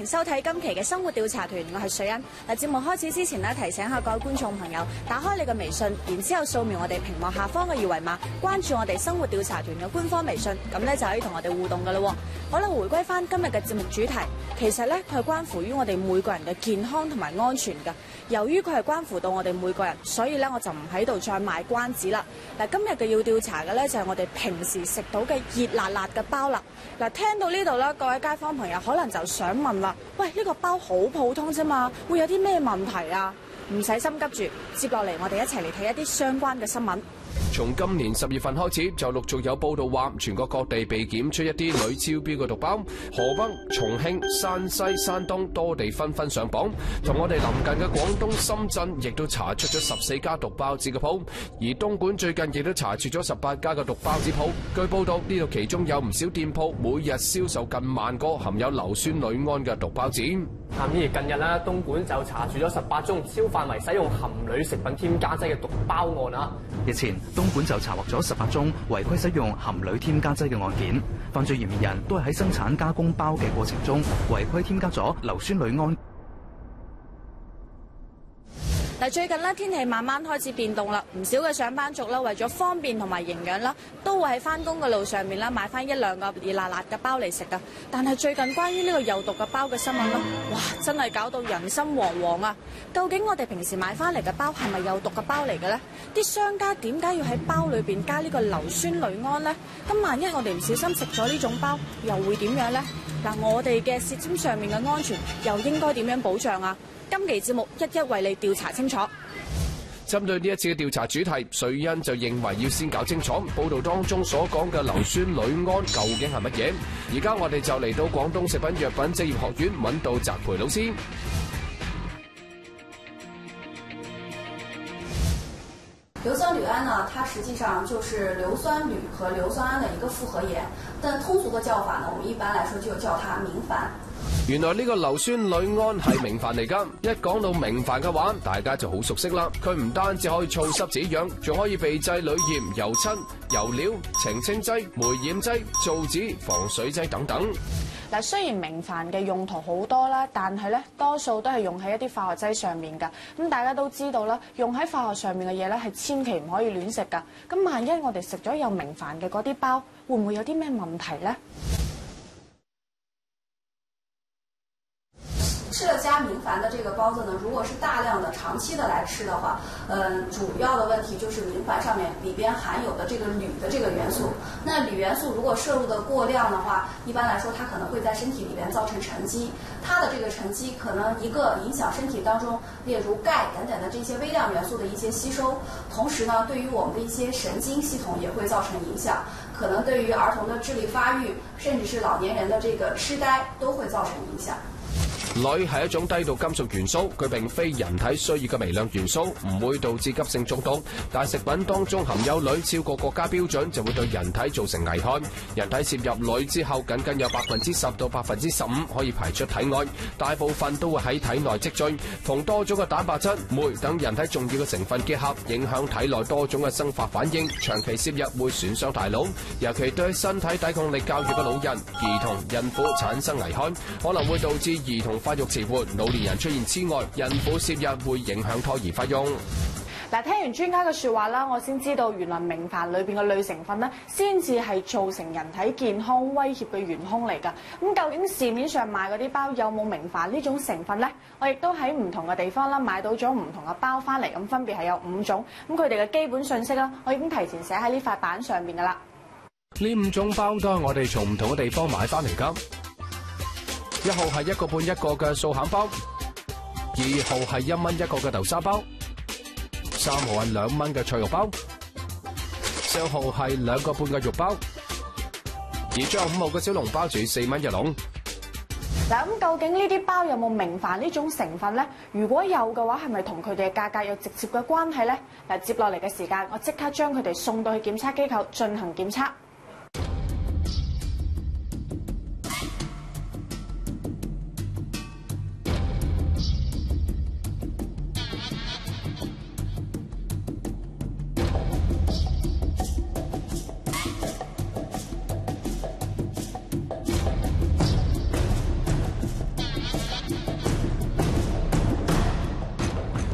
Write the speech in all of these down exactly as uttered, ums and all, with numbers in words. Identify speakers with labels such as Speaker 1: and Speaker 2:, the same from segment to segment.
Speaker 1: 迎收睇今期嘅生活調查團，我係瑞欣。嗱，節目開始之前咧，提醒下各位觀眾朋友，打開你嘅微信，然之後掃描我哋屏幕下方嘅二維碼，關注我哋生活調查團嘅官方微信，咁咧就可以同我哋互動噶啦。好啦，回歸翻今日嘅節目主題，其實咧佢係關乎於我哋每個人嘅健康同埋安全㗎。由於佢係關乎到我哋每個人，所以咧我就唔喺度再賣關子啦。嗱，今日嘅要調查嘅咧就係我哋平時食到嘅熱辣辣嘅包啦。嗱，聽到呢度啦，各位街坊朋友可能就想問啦，喂，呢個包好普通啫嘛，會有啲咩問題啊？唔使心急住，接落嚟我哋一齊嚟睇一啲相關嘅新聞。
Speaker 2: 從今年十月份開始，就陸續有報道話，全國各地被檢出一啲屢超標嘅毒包，河北、重慶、山西、山東多地紛紛上榜，同我哋鄰近嘅廣東深圳亦都查出咗十四家毒包子嘅鋪，而東莞最近亦都查處咗十八家嘅毒包子鋪。據報道，呢度其中有唔少店鋪每日銷售近萬個含有硫酸鋁胺嘅毒包子。
Speaker 3: 咁而近日咧，東莞就查處咗十八宗小範圍使用含鋁食品添加劑嘅毒包案啊！
Speaker 4: 日前，東莞就查獲咗十八宗違規使用含鋁添加劑嘅案件，犯罪嫌疑人都係喺生產加工包嘅過程中違規添加咗硫酸鋁胺。
Speaker 1: 嗱，最近咧天氣慢慢開始變凍啦，唔少嘅上班族啦，為咗方便同埋營養啦，都會喺翻工嘅路上面啦買翻一兩個熱辣辣嘅包嚟食噶。但係最近關於呢個有毒嘅包嘅新聞啦，哇，真係搞到人心惶惶啊！究竟我哋平時買翻嚟嘅包係咪有毒嘅包嚟嘅呢？啲商家點解要喺包裏邊加呢個硫酸鋁胺呢？咁萬一我哋唔小心食咗呢種包，又會點樣呢？嗱，我哋嘅舌尖上面嘅安全又應該點樣保障啊？今期節目一一為你調查清楚。
Speaker 2: 針對呢一次嘅調查主題，瑞欣就認為要先搞清楚報道當中所講嘅硫酸鋁胺究竟係乜嘢。而家我哋就嚟到廣東食品藥品職業學院揾到澤培老師。
Speaker 5: 硫酸鋁胺呢，它實際上就是硫酸鋁和硫酸胺的一個複合鹽，但通俗的叫法呢，我們一般來說就叫它明礬。
Speaker 2: 原來呢個硫酸鋁胺係明礬嚟㗎，一講到明礬嘅話，大家就好熟悉啦。佢唔單止可以燥濕止癢，仲可以避製鋁鹽、油漆、油料、澄清劑、霉染劑、造紙、防水劑等等。
Speaker 1: 嗱，雖然明礬嘅用途好多啦，但係咧多數都係用喺一啲化學劑上面㗎。咁大家都知道啦，用喺化學上面嘅嘢咧係千祈唔可以亂食㗎。咁萬一我哋食咗有明礬嘅嗰啲包，會唔會有啲咩問題咧？
Speaker 5: 吃了加明礬的這個包子呢，如果是大量的長期的來吃的話，嗯，主要的問題就是明礬上面裏邊含有的這個鋁的這個元素。那鋁元素如果攝入的過量的話，一般來說它可能會在身體裏邊造成沉積。它的這個沉積可能一個影響身體當中，例如鈣等等的這些微量元素的一些吸收，同時呢，對於我們的一些神經系統也會造成影響，可能對於兒童的智力發育，甚至是老年人的這個痴呆都會造成影響。
Speaker 2: 鋁係一種低度金屬元素，佢並非人體需要嘅微量元素，唔會導致急性中毒。但食品當中含有鋁超過國家標準，就會對人體造成危害。人體攝入鋁之後，僅僅有百分之十到百分之十五可以排出體外，大部分都會喺體內積聚，同多種嘅蛋白質、酶等人體重要嘅成分結合，影響體內多種嘅生化反應。長期攝入會損傷大腦，尤其對身體抵抗力較弱嘅老人、兒童、孕婦產生危害，可能會導致兒童發育遲緩，老年人出現痴呆，孕婦攝入會影響胎兒發育。
Speaker 1: 嗱，聽完專家嘅説話啦，我先知道原來明礬裏邊嘅鋁成分咧，先至係造成人體健康威脅嘅元兇嚟㗎。咁究竟市面上賣嗰啲包有冇明礬呢種成分呢？我亦都喺唔同嘅地方啦買到咗唔同嘅包翻嚟，咁分別係有五種。咁佢哋嘅基本信息啦，我已經提前寫喺呢塊板上面㗎啦。
Speaker 2: 呢五種包都係我哋從唔同嘅地方買翻嚟㗎。一號係一個半一個嘅素餡包，二號係一蚊一個嘅豆沙包，三號係兩蚊嘅菜肉包，四號係兩個半嘅肉包，而最後五號嘅小籠包住四蚊一籠。
Speaker 1: 嗱，咁究竟呢啲包有冇明礬呢種成分呢？如果有嘅話，係咪同佢哋嘅價格有直接嘅關係呢？嗱，接落嚟嘅時間，我即刻將佢哋送到去檢測機構進行檢測。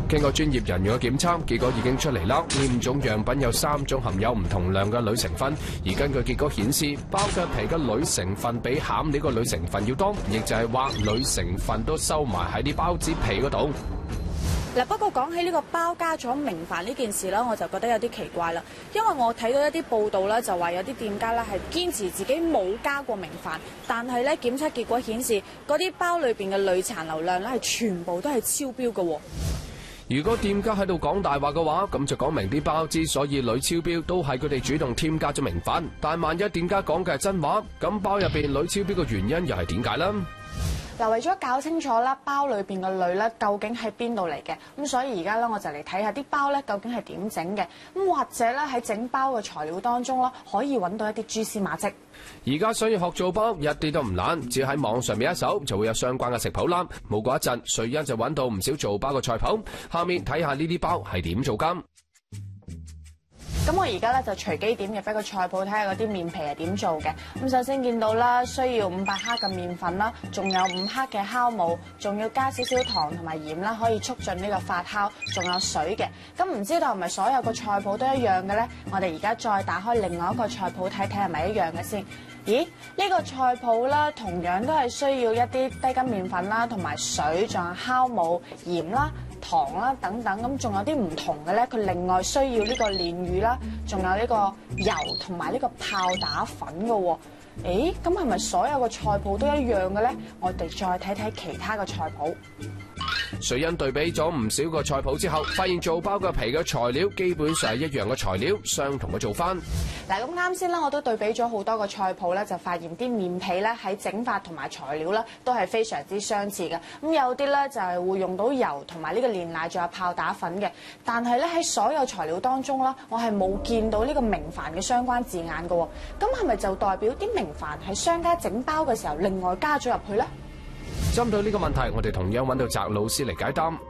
Speaker 2: 經過專業人員嘅檢測，結果已經出嚟啦。呢五種樣品有三種含有唔同量嘅鋁成分，而根據結果顯示，包嘅皮嘅鋁成分比餡呢個鋁成分要多，亦就係話鋁成分都收埋喺啲包子皮嗰度。
Speaker 1: 嗱，不過講起呢個包加咗明礬呢件事啦，我就覺得有啲奇怪啦，因為我睇到一啲報道咧，就話有啲店家咧係堅持自己冇加過明礬，但係咧檢測結果顯示嗰啲包裏邊嘅鋁殘留量咧係全部都係超標嘅喎。
Speaker 2: 如果店家喺度講大話嘅話，咁就講明啲包之所以鋁超標，都係佢哋主動添加咗明礬。但萬一店家講嘅係真話，咁包入邊鋁超標嘅原因又係點解呢？
Speaker 1: 嗱，為咗搞清楚啦，包裏邊嘅鋁咧究竟喺邊度嚟嘅，咁所以而家咧我就嚟睇下啲包咧究竟係點整嘅，咁或者咧喺整包嘅材料當中啦，可以揾到一啲蛛絲馬跡。
Speaker 2: 而家想要學做包，一啲都唔難，只要喺網上面一搜就會有相關嘅食譜啦。冇過一陣，瑞恩就揾到唔少做包嘅菜譜，下面睇下呢啲包係點做㗎。
Speaker 1: 咁我而家咧就隨機點入一個菜譜，睇下嗰啲麵皮係點做嘅。咁首先見到啦，需要五百克嘅麵粉啦，仲有五克嘅酵母，仲要加少少糖同埋鹽啦，可以促進呢個發酵，仲有水嘅。咁唔知道係咪所有個菜譜都一樣嘅咧？我哋而家再打開另外一個菜譜睇睇係咪一樣嘅先。咦？呢個菜譜啦，同樣都係需要一啲低筋麵粉啦，同埋水，仲有酵母、鹽啦、糖啦等等，咁仲有啲唔同嘅咧，佢另外需要呢個煉乳啦，仲有呢個油同埋呢個泡打粉嘅喎。誒，咁係咪所有嘅菜譜都一樣嘅咧？我哋再睇睇其他嘅菜譜。
Speaker 2: 瑞恩對比咗唔少個菜譜之後，發現做包嘅皮嘅材料基本上係一樣嘅材料，相同嘅做法。
Speaker 1: 嗱，咁啱先啦，我都對比咗好多個菜譜咧，就發現啲麵皮咧喺整法同埋材料咧都係非常之相似嘅。咁有啲咧就係會用到油同埋呢個煉奶，仲有泡打粉嘅。但係咧喺所有材料當中啦，我係冇見到呢個明礬嘅相關字眼嘅喎。咁係咪就代表啲明礬係商家整包嘅時候另外加咗入去咧？
Speaker 2: 針對呢個問題，我哋同樣揾到翟老師嚟解答。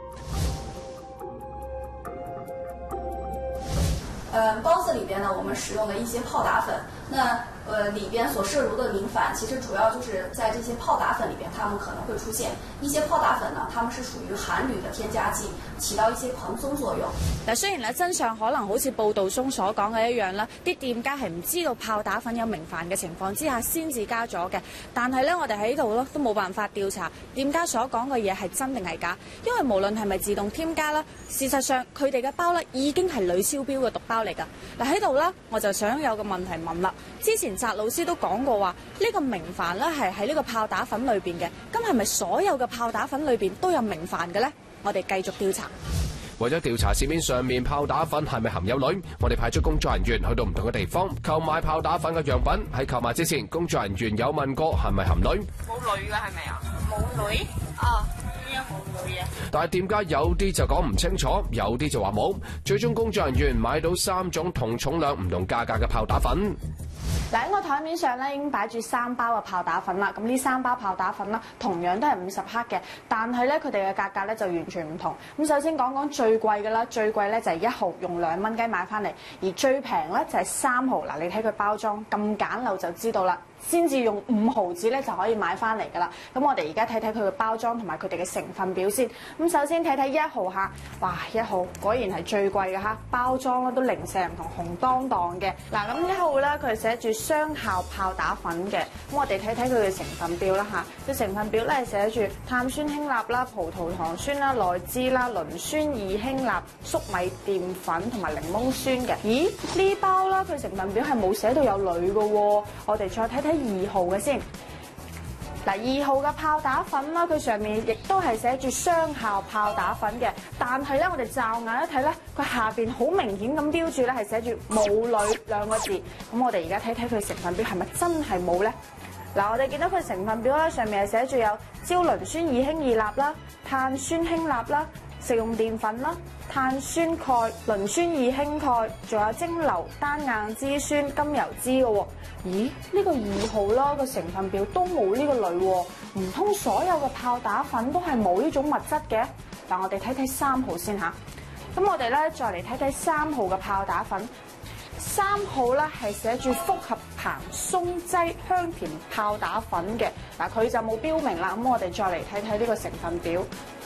Speaker 5: 呃，包子裏邊呢，我們使用的一些泡打粉，那呃裏邊所攝入的明礬，其實主要就是在這些泡打粉裏邊，它們可能會出現一些泡打粉呢，它們是屬於含鋁的添加劑，起到一些蓬鬆作用。
Speaker 1: 嗱，雖然咧真相可能好似報道中所講嘅一樣啦，啲店家係唔知道泡打粉有明礬嘅情況之下先至加咗嘅，但係咧我哋喺度咯都冇辦法調查店家所講嘅嘢係真定係假，因為無論係咪自動添加啦，事實上佢哋嘅包咧已經係鋁超標嘅毒包嚟㗎。嗱，喺度啦，我就想有個問題問啦。之前翟老師都講過話，呢個明礬咧係喺呢個泡打粉裏邊嘅，咁係咪所有嘅泡打粉裏邊都有明礬嘅咧？我哋繼續調查。
Speaker 2: 為咗調查市面上面泡打粉係咪含有鋁，我哋派出工作人員去到唔同嘅地方購買泡打粉嘅樣品。喺購買之前，工作人員有問過係咪含鋁？
Speaker 6: 冇鋁㗎係咪啊？冇鋁？哦，點解冇鋁啊？但係
Speaker 2: 店家有啲就講唔清楚，有啲就話冇。最終工作人員買到三種同重量唔同價格嘅泡打粉。
Speaker 1: 嗱，喺我台面上咧已經擺住三包嘅泡打粉啦，咁呢三包泡打粉啦，同樣都係五十克嘅，但係咧佢哋嘅價格咧就完全唔同。咁首先講講最貴嘅啦，最貴咧就係一毫，用兩蚊雞買翻嚟，而最平咧就係三毫。嗱，你睇佢包裝咁簡陋就知道啦。先至用五毫紙咧就可以買翻嚟㗎啦。咁我哋而家睇睇佢嘅包裝同埋佢哋嘅成分表先。咁首先睇睇一號嚇，哇一號果然係最貴嘅嚇，包裝咧都零舍唔同，紅當當嘅。嗱咁一號咧佢係寫住雙效泡打粉嘅。咁我哋睇睇佢嘅成分表啦嚇，佢成分表咧係寫住碳酸氫鈉啦、葡萄糖酸啦、內酯啦、磷酸二氫鈉、粟米澱粉同埋檸檬酸嘅。咦？呢包啦佢成分表係冇寫到有鋁嘅喎。我哋再睇睇二號嘅先，嗱二號嘅泡打粉啦，佢上面亦都係寫住雙效泡打粉嘅，但係咧我哋驟眼一睇咧，佢下邊好明顯咁標注咧係寫住冇鋁兩個字。咁我哋而家睇睇佢成分表係咪真係冇咧？嗱，我哋見到佢成分表咧上面係寫住有焦磷酸二氫二鈉啦、碳酸氫鈉啦、食用澱粉啦、碳酸鈣、磷酸二氫鈣，仲有蒸餾單硬脂酸、甘油脂嘅喎。咦？呢個二號啦個成分表都冇呢個鋁喎，唔通所有嘅泡打粉都係冇呢種物質嘅？嗱，我哋睇睇三號先嚇。咁我哋咧再嚟睇睇三號嘅泡打粉。三號咧係寫住複合硼松劑香甜泡打粉嘅，嗱佢就冇標明啦。咁我哋再嚟睇睇呢個成分表。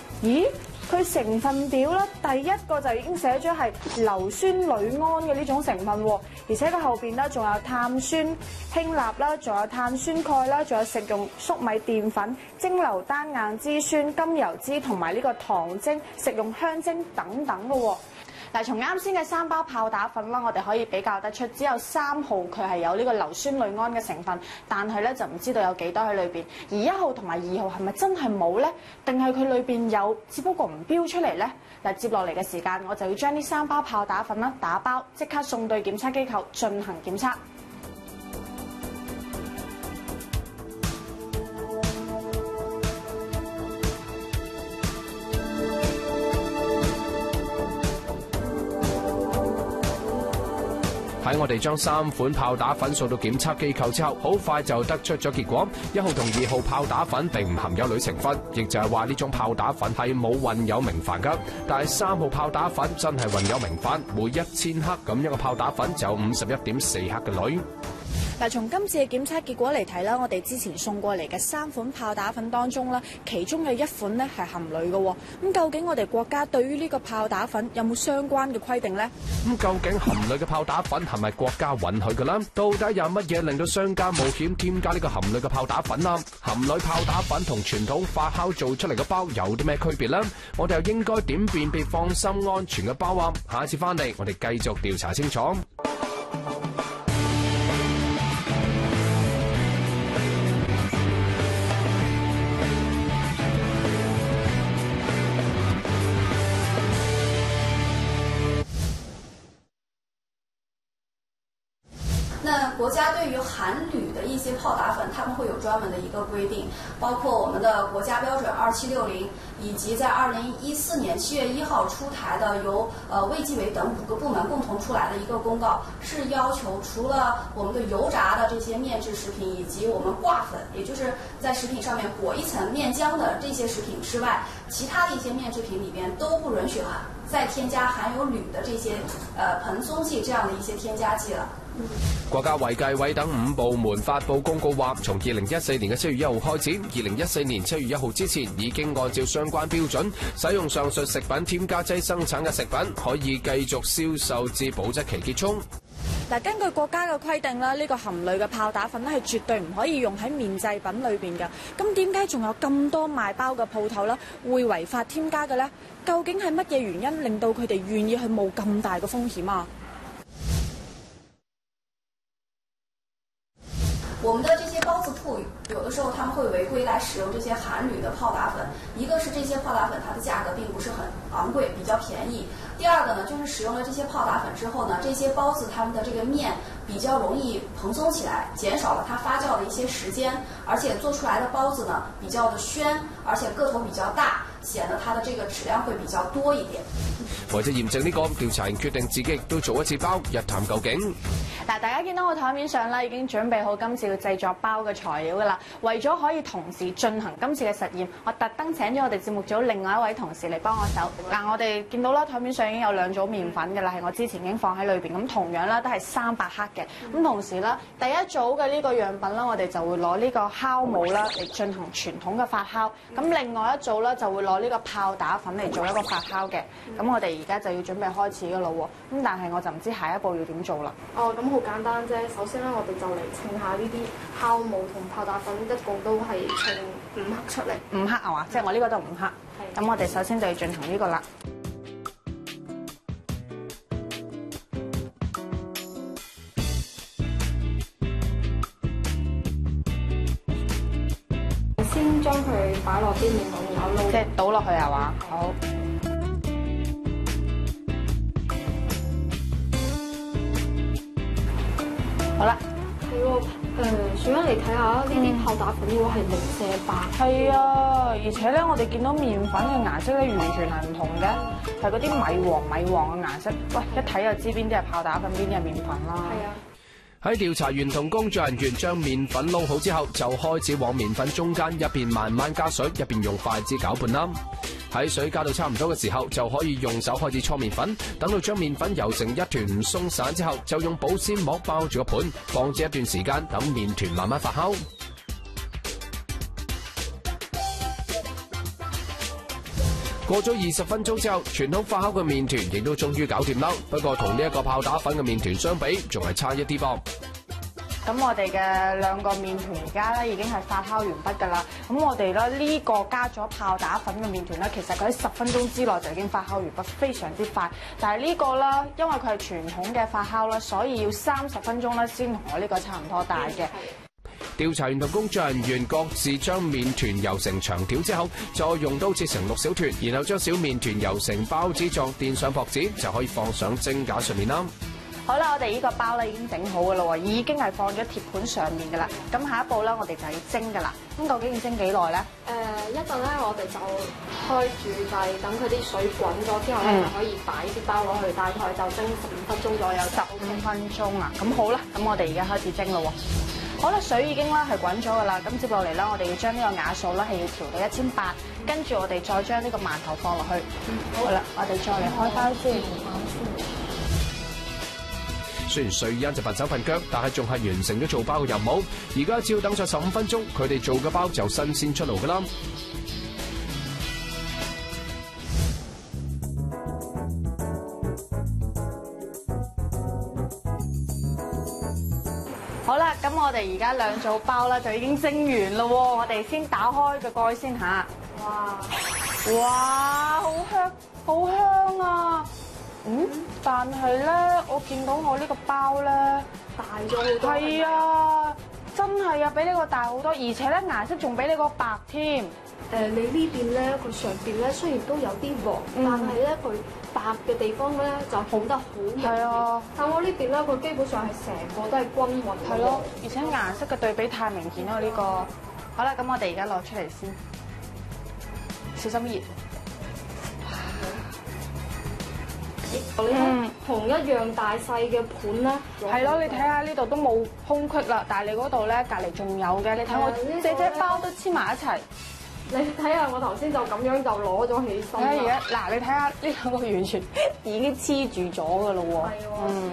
Speaker 1: 咦？佢成分表咧，第一個就已經寫咗係硫酸鋁胺嘅呢種成分喎，而且佢後邊咧仲有碳酸氫鈉啦，仲有碳酸鈣啦，仲有食用粟米澱粉、蒸餾單硬脂酸、甘油脂同埋呢個糖精、食用香精等等嘅喎。嗱，從啱先嘅三包炮打粉啦，我哋可以比較得出，只有三號佢係有呢個硫酸鋁胺嘅成分，但係咧就唔知道有幾多喺裏邊。而一號同埋二號係咪真係冇咧？定係佢裏邊有，只不過唔標出嚟咧？嗱，接落嚟嘅時間，我就要將呢三包炮打粉啦打包，即刻送到檢測機構進行檢測。
Speaker 2: 喺我哋將三款炮打粉送到檢測機構之後，好快就得出咗結果。一號同二號炮打粉並唔含有鋁成分，亦就係話呢種炮打粉係冇混有明礬㗎。但係三號炮打粉真係混有明礬，每一千克咁一個炮打粉就有五十一點四克嘅鋁。
Speaker 1: 嗱，從今次嘅檢測結果嚟睇啦，我哋之前送過嚟嘅三款炮打粉當中啦，其中嘅一款咧係含鋁嘅喎。咁究竟我哋國家對於呢個炮打粉有冇相關嘅規定呢？
Speaker 2: 咁究竟含鋁嘅炮打粉係咪國家允許嘅啦？到底有乜嘢令到商家冒險添加呢個含鋁嘅炮打粉啊？含鋁炮打粉同傳統發酵做出嚟嘅包有啲咩區別呢？我哋又應該點辨別放心安全嘅包啊？下一次翻嚟，我哋繼續調查清楚。
Speaker 5: 那国家对于含铝的一些炮打粉，他们会有专门的一个规定，包括我们的国家标准二七六零，以及在二零一四年七月一号出台的由呃卫计委等五个部门共同出来的一个公告，是要求除了我们的油炸的这些面制食品以及我们挂粉，也就是在食品上面裹一层面浆的这些食品之外，其他的一些面制品里边都不允许含再添加含有铝的这些呃硼松剂这样的一些添加剂了。
Speaker 2: 國家衛計委等五部門發布公告話，從二零一四年嘅七月一號開始，二零一四年七月一號之前已經按照相關標準使用上述食品添加劑生產嘅食品，可以繼續銷售至保質期結束。
Speaker 1: 嗱，根據國家嘅規定啦，呢個含鋁嘅炮打粉咧係絕對唔可以用喺面製品裏邊嘅。咁點解仲有咁多賣包嘅鋪頭啦會違法添加嘅呢？究竟係乜嘢原因令到佢哋願意去冒咁大嘅風險啊？
Speaker 5: 我们的这些包子铺有的时候他们会违规来使用这些含铝的炮打粉，一个是这些炮打粉它的价格并不是很昂贵，比较便宜。第二个呢，就是使用了这些炮打粉之后呢，这些包子它们的这个面比较容易蓬松起来，减少了它發酵的一些時間，而且做出來的包子呢比較的暄，而且個頭比較大，顯得它的這個質量會比較多一點。
Speaker 2: 為咗驗證呢個，調查員決定自己都做一次包，一探究竟。
Speaker 1: 嗱，大家見到我台面上咧已經準備好今次嘅製作包嘅材料㗎啦。為咗可以同時進行今次嘅實驗，我特登請咗我哋節目組另外一位同事嚟幫我手。嗱，我哋見到啦，台面上已經有兩組麵粉㗎啦，係我之前已經放喺裏邊。咁同樣啦，都係三百克嘅。咁同時啦，第一組嘅呢個樣品啦，我哋就會攞呢個酵母啦嚟進行傳統嘅發酵。咁另外一組咧就會攞呢個炮打粉嚟做一個發酵嘅。咁我哋而家就要準備開始㗎咯喎。咁但係我就唔知下一步要點做啦。
Speaker 7: 哦，咁好簡單啫。首先咧，我哋就嚟稱下呢啲酵母同炮打粉，一共都係稱五克出嚟。
Speaker 1: 五克啊嘛，即係我呢個都五克。咁我哋首先就要進行呢個啦。
Speaker 7: 先將佢擺落啲麵粉然後撈，
Speaker 1: 即係倒落去係嘛？好。好啦，
Speaker 7: 係喎，誒，小欣嚟睇下呢啲炮打粉喎係零舍白。
Speaker 1: 係啊，而且咧，我哋見到麵粉嘅顏色咧，完全係唔同嘅，係嗰啲米黃米黃嘅顏色。喂，一睇就知邊啲係炮打粉，邊啲係麵粉啦。係啊。
Speaker 2: 喺調查員同工作人員將麵粉撈好之後，就開始往麵粉中間一邊慢慢加水，一邊用筷子攪拌啦。喺水加到差唔多嘅時候，就可以用手開始搓麵粉。等到將麵粉揉成一團唔鬆散之後，就用保鮮膜包住個盤，放置一段時間，等麵團慢慢發酵。 過咗二十分鐘之後，傳統發酵嘅麵團亦都終於搞掂啦。不過同呢一個泡打粉嘅麵團相比，仲係差一啲噃。
Speaker 1: 咁我哋嘅兩個麵團而家咧已經係發酵完畢㗎啦。咁我哋咧呢個加咗泡打粉嘅麵團咧，其實佢喺十分鐘之內就已經發酵完畢，非常之快。但係呢個咧，因為佢係傳統嘅發酵啦，所以要三十分鐘咧先同我呢個差唔多大嘅。
Speaker 2: 調查員同工作人員各自將麵團揉成長條之後，再用刀切成六小團，然後將小麵團揉成包子狀，墊上薄紙，就可以放上蒸架上面啦。
Speaker 1: 好啦，我哋呢個包咧已經整好㗎啦喎，已經係放咗鐵盤上面㗎啦。咁下一步咧，我哋就要蒸㗎啦。咁究竟要蒸幾耐咧？
Speaker 7: 誒一陣咧，我哋就開住掣，等佢啲水滾咗之後咧，就可以擺啲包落去，大概就蒸十五分鐘左右。
Speaker 1: 十五分鐘啊！咁好啦，咁我哋而家開始蒸咯喎。好啦，水已經咧係滾咗㗎啦。咁接落嚟咧，我哋要將呢個瓦數咧係要調到一千八，跟住我哋再將呢個饅頭放落去。嗯，好啦，我哋再嚟開包先。
Speaker 2: 雖然瑞恩就笨手笨腳，但係仲係完成咗做包嘅任務。而家只要等上十五分鐘，佢哋做嘅包就新鮮出爐㗎啦。
Speaker 1: 好啦，咁我哋而家兩組包咧就已經蒸完啦喎，我哋先打開個蓋先嚇。哇！哇！好香，好香啊！嗯，但係咧，我見到我呢個包咧大咗好多。係啊，真係啊，比呢個大好多，而且咧顏色仲比呢個白添。誒、
Speaker 7: 呃，你呢邊咧，佢上邊咧雖然都有啲黃，嗯、但係咧佢白嘅地方咧就好得好明顯。係啊，但我呢邊咧，佢基本上係成個都係均勻。係咯，
Speaker 1: 而且顏色嘅對比太明顯啦呢、呢個。好啦，咁我哋而家攞出嚟先，小心熱。嗯，
Speaker 7: 同一樣大細嘅盤咧，
Speaker 1: 係咯，你睇下呢度都冇空隙啦，但係你嗰度咧隔離仲有嘅，你睇我隻隻包都黐埋一齊。
Speaker 7: 你睇下我頭先就咁樣就攞咗起身啦。
Speaker 1: 而家嗱，你睇下呢兩個完全已經黐住咗㗎咯喎。係喎，
Speaker 7: 嗯。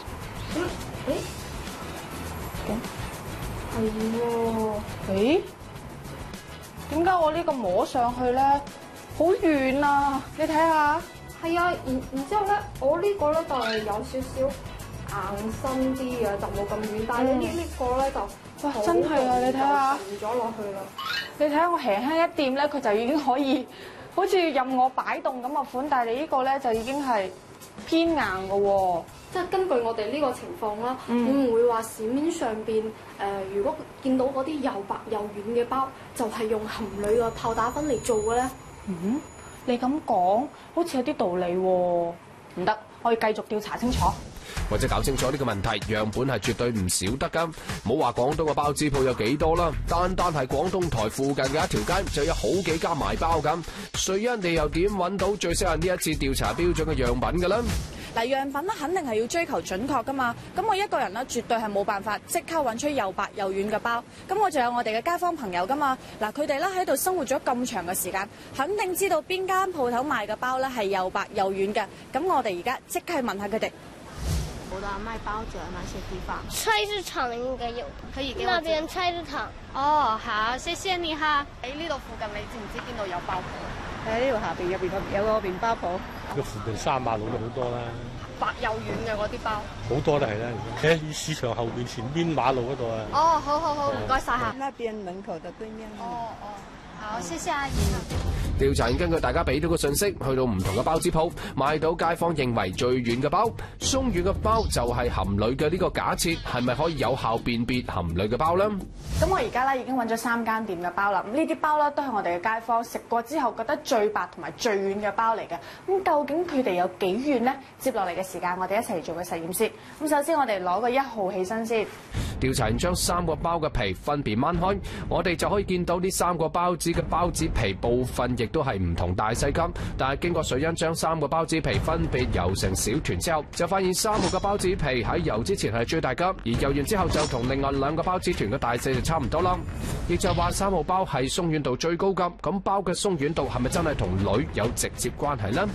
Speaker 7: 咁，誒？係喎。誒？
Speaker 1: 點解我呢個摸上去咧好軟啊？你睇下。
Speaker 7: 係啊，然然之後咧，我呢個咧就係有少少硬身啲嘅，就冇咁軟。但係你呢呢個咧就
Speaker 1: 哇，真係啊！你睇下，
Speaker 7: 沉咗落去啦。
Speaker 1: 你睇下我輕輕一掂咧，佢就已經可以好似任我擺動咁嘅款。但係你呢個咧就已經係偏硬嘅喎。
Speaker 7: 即係根據我哋呢個情況啦，
Speaker 1: 嗯、
Speaker 7: 會唔會話市面上邊誒、呃，如果見到嗰啲又白又軟嘅包，就係、是、用含鋁嘅泡打粉嚟做嘅咧？
Speaker 1: 嗯。你咁講，好似有啲道理喎。唔得，我要繼續調查清楚。
Speaker 2: 或者搞清楚呢個問題，樣本係絕對唔少得㗎。唔好話廣東嘅包子鋪有幾多啦，單單係廣東台附近嘅一條街就有好幾家賣包咁。瑞恩，你又點揾到最適合呢一次調查標準嘅樣品㗎咧？
Speaker 1: 嗱，樣品咧肯定係要追求準確噶嘛。咁我一個人咧絕對係冇辦法即刻揾出又白又軟嘅包。咁我仲有我哋嘅街坊朋友噶嘛。嗱，佢哋咧喺度生活咗咁長嘅時間，肯定知道邊間鋪頭賣嘅包咧係又白又軟嘅。咁我哋而家即刻去問下佢哋。
Speaker 8: 我的賣包子哪些地方？
Speaker 9: 菜市場應該有，
Speaker 8: 可以給我。
Speaker 9: 那邊菜市場。
Speaker 8: 哦，好，謝謝你哈。
Speaker 1: 喺呢度附近，你知唔知邊度有包鋪？
Speaker 10: 喺呢度下邊入邊有個麵包鋪。
Speaker 11: 個附近三馬路都好多啦。
Speaker 1: 白又軟嘅嗰啲包。
Speaker 11: 好多都係啦，喺市場後邊前邊馬路嗰度啊。
Speaker 8: 哦，好好好，唔該晒嚇。
Speaker 10: 那邊門口的對面。
Speaker 8: 哦哦，好，謝謝阿姨。
Speaker 2: 調查員根據大家俾到嘅信息，去到唔同嘅包子鋪，買到街坊認為最軟嘅包、鬆軟嘅包就係含鋁嘅呢個假設，係咪可以有效辨別含鋁嘅包呢？
Speaker 1: 咁我而家咧已經揾咗三間店嘅包啦，咁呢啲包咧都係我哋嘅街坊食過之後覺得最白同埋最軟嘅包嚟嘅。咁究竟佢哋有幾軟呢？接落嚟嘅時間，我哋一齊嚟做個實驗先。咁首先我哋攞個一號起身先。
Speaker 2: 調查員將三個包嘅皮分別掹開，我哋就可以見到呢三個包子嘅包子皮部分亦都係唔同大細級，但係經過瑞恩將三個包子皮分別揉成小團之後，就發現三號嘅包子皮喺揉之前係最大級，而揉完之後就同另外兩個包子團嘅大細就差唔多啦。亦就係話三號包係鬆軟度最高級，咁包嘅鬆軟度係咪真係同鋁有直接關係呢？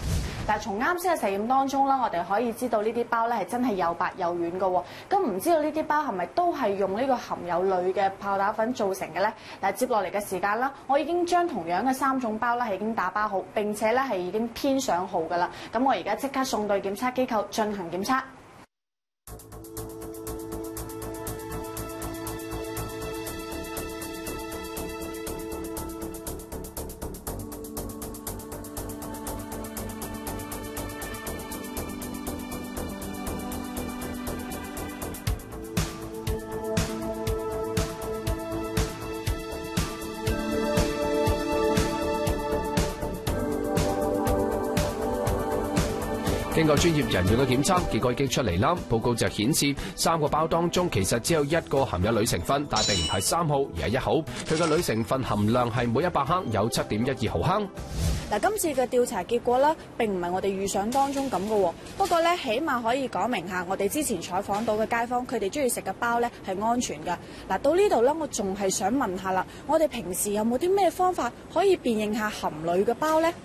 Speaker 1: 但係從啱先嘅實驗當中啦，我哋可以知道呢啲包咧係真係又白又軟嘅喎。咁唔知道呢啲包係咪都係用呢個含有鋁嘅泡打粉做成嘅咧？但係接落嚟嘅時間啦，我已經將同樣嘅三種包咧係已經打包好，並且咧係已經編上號㗎啦。咁我而家即刻送到檢測機構進行檢測。
Speaker 2: 經過專業人員嘅檢測，結果已經出嚟啦。報告就顯示三個包當中其實只有一個含有鋁成分，但並唔係三號而係一號。佢嘅鋁成分含量係每一百克有七點一二毫克。
Speaker 1: 嗱，今次嘅調查結果咧並唔係我哋預想當中咁嘅喎。不過咧，起碼可以講明下我哋之前採訪到嘅街坊，佢哋中意食嘅包咧係安全㗎。嗱，到呢度咧，我仲係想問下啦，我哋平時有冇啲咩方法可以辨認下含鋁嘅包咧？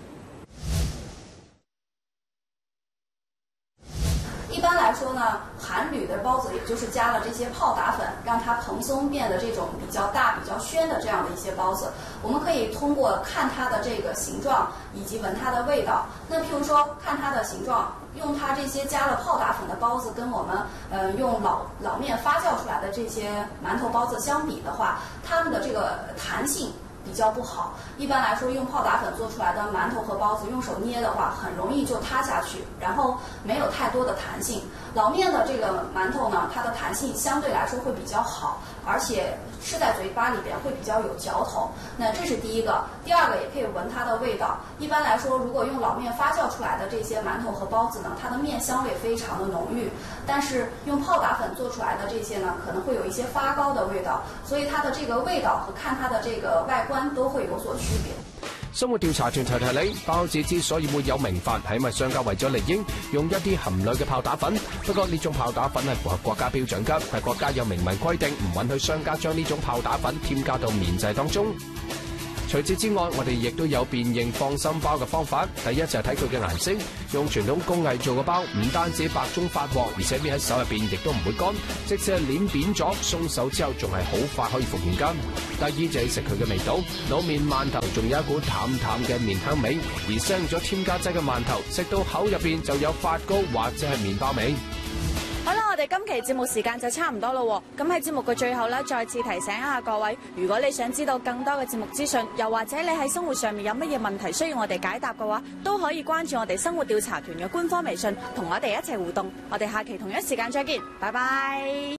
Speaker 5: 一般來說呢，含鋁的包子，也就是加了這些泡打粉，讓它蓬鬆變得這種比較大、比較暄的這樣的一些包子，我們可以通過看它的這個形狀以及聞它的味道。那譬如說，看它的形狀，用它這些加了泡打粉的包子，跟我們呃用老老麵發酵出來的這些饅頭包子相比的話，它們的這個彈性比較不好。一般來說，用泡打粉做出來的饅頭和包子，用手捏的話，很容易就塌下去，然後沒有太多的彈性。老麵的這個饅頭呢，它的彈性相對來說會比較好，而且吃在嘴巴裏邊會比較有嚼頭。那這是第一個。第二個也可以聞它的味道。一般來說，如果用老麵發酵出來的這些饅頭和包子呢，它的麵香味非常的濃郁。但是用泡打粉做出來的這些呢，可能會有一些發糕的味道，所以它的這個味道和看它的這個外觀都會有所區別。
Speaker 2: 生活調查團提提你，包子之所以會有名法，係因為商家為咗利益，用一啲含鋁嘅泡打粉。不過呢種泡打粉係符合國家標準㗎，係國家有明文規定，唔允許商家將呢種泡打粉添加到麵製當中。除此之外，我哋亦都有辨認放心包嘅方法。第一就係睇佢嘅顏色，用傳統工藝做嘅包，唔單止白中發黃，而且搣喺手入邊亦都唔會乾，即使係攣扁咗，鬆手之後仲係好快可以復原㗎。第二就係食佢嘅味道，老麵饅頭仲有一股淡淡嘅麵香味，而使用咗添加劑嘅饅頭，食到口入邊就有發糕或者係麵包味。
Speaker 1: 好啦，我哋今期節目時間就差唔多咯喎。咁喺節目嘅最後咧，再次提醒一下各位，如果你想知道更多嘅節目資訊，又或者你喺生活上面有乜嘢問題需要我哋解答嘅話，都可以關注我哋生活調查團嘅官方微信，同我哋一齊互動。我哋下期同一時間再見，拜拜。